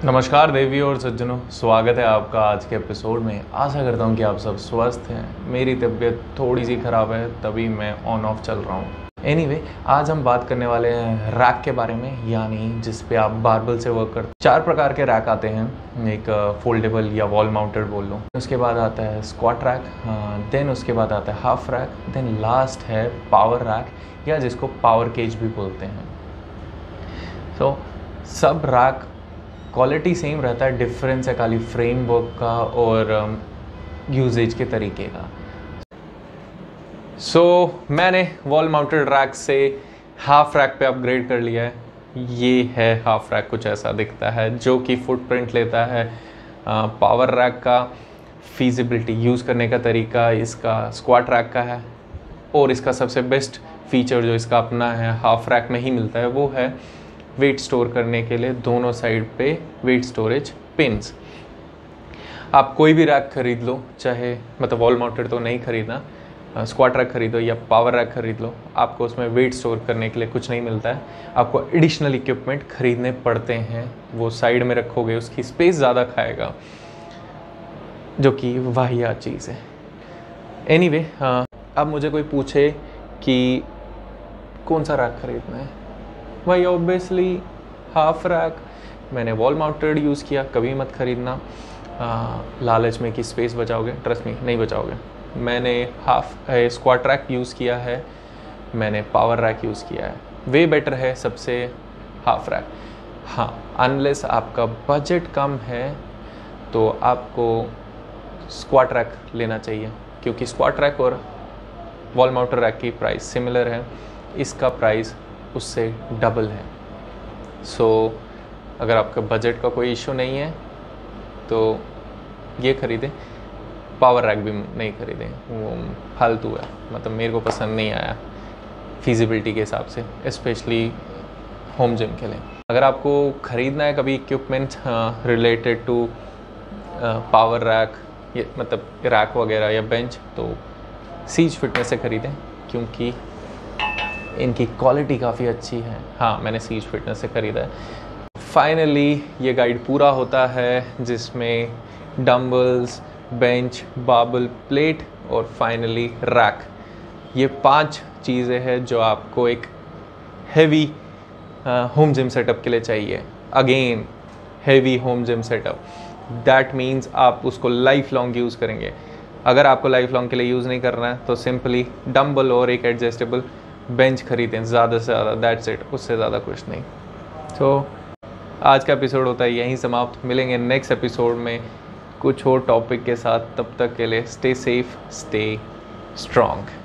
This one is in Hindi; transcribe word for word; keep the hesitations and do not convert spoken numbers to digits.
नमस्कार देवी और सज्जनों, स्वागत है आपका आज के एपिसोड में। आशा करता हूँ कि आप सब स्वस्थ हैं। मेरी तबीयत थोड़ी सी ख़राब है, तभी मैं ऑन ऑफ चल रहा हूँ। एनीवे anyway, आज हम बात करने वाले हैं रैक के बारे में, यानी जिस पे आप बारबल से वर्क करते हैं। चार प्रकार के रैक आते हैं, एक फोल्डेबल या वॉल माउंटेड बोल लो, उसके बाद आता है स्क्वाट रैक, देन उसके बाद आता है हाफ रैक, देन लास्ट है पावर रैक या जिसको पावर केज भी बोलते हैं। सो so, सब रैक क्वालिटी सेम रहता है, डिफरेंस है खाली फ्रेमवर्क का और यूजेज um, के तरीके का। सो so, मैंने वॉल माउंटेड रैक से हाफ रैक पे अपग्रेड कर लिया है। ये है हाफ रैक, कुछ ऐसा दिखता है, जो कि फुटप्रिंट लेता है पावर रैक का। फीजिबिलिटी यूज़ करने का तरीका इसका स्क्वाट रैक का है, और इसका सबसे बेस्ट फीचर जो इसका अपना है हाफ रैक में ही मिलता है, वो है वेट स्टोर करने के लिए दोनों साइड पे वेट स्टोरेज पिन्स। आप कोई भी रैक खरीद लो, चाहे मतलब वॉल माउंटेड तो नहीं खरीदना, स्क्वाट रैक खरीदो या पावर रैक खरीद लो, आपको उसमें वेट स्टोर करने के लिए कुछ नहीं मिलता है। आपको एडिशनल इक्विपमेंट खरीदने पड़ते हैं, वो साइड में रखोगे उसकी स्पेस ज़्यादा खाएगा, जो कि वाहियात चीज़ है। एनीवे anyway, अब मुझे कोई पूछे कि कौन सा रैक खरीदना है, भाई ऑब्वियसली हाफ रैक। मैंने वॉल माउंटेड यूज़ किया, कभी मत खरीदना आ, लालच में कि स्पेस बचाओगे, ट्रस्ट मी नहीं बचाओगे। मैंने हाफ स्क्वाट रैक यूज़ किया है, मैंने पावर रैक यूज़ किया है, वे बेटर है सबसे हाफ रैक। हाँ, अनलेस आपका बजट कम है तो आपको स्क्वाट रैक लेना चाहिए, क्योंकि स्क्वाट रैक और वॉल माउंटेड रैक की प्राइस सिमिलर है, इसका प्राइस उससे डबल है। सो so, अगर आपका बजट का कोई इशू नहीं है तो ये खरीदें, पावर रैक भी नहीं खरीदें, वो फालतू है, मतलब मेरे को पसंद नहीं आया फिजिबिलिटी के हिसाब से, स्पेशली होम जिम के लिए। अगर आपको ख़रीदना है कभी equipment related to power rack, ये मतलब रैक वगैरह या बेंच, तो सीज फिटनेस से ख़रीदें, क्योंकि इनकी क्वालिटी काफ़ी अच्छी है। हाँ, मैंने सीज फिटनेस से ख़रीदा है। फाइनली ये गाइड पूरा होता है, जिसमें डंबल्स, बेंच, बार्बल, प्लेट और फाइनली रैक, ये पांच चीज़ें हैं जो आपको एक हेवी होम जिम सेटअप के लिए चाहिए। Again heavy home gym setup, that means आप उसको लाइफ लॉन्ग यूज़ करेंगे। अगर आपको लाइफ लॉन्ग के लिए यूज़ नहीं करना है तो सिंपली डंबल और एक एडजस्टेबल बेंच खरीदें, ज़्यादा से ज़्यादा, दैट्स इट, उससे ज़्यादा कुछ नहीं। तो so, आज का एपिसोड होता है यहीं समाप्त। मिलेंगे नेक्स्ट एपिसोड में कुछ और टॉपिक के साथ, तब तक के लिए स्टे सेफ, स्टे स्ट्रॉन्ग।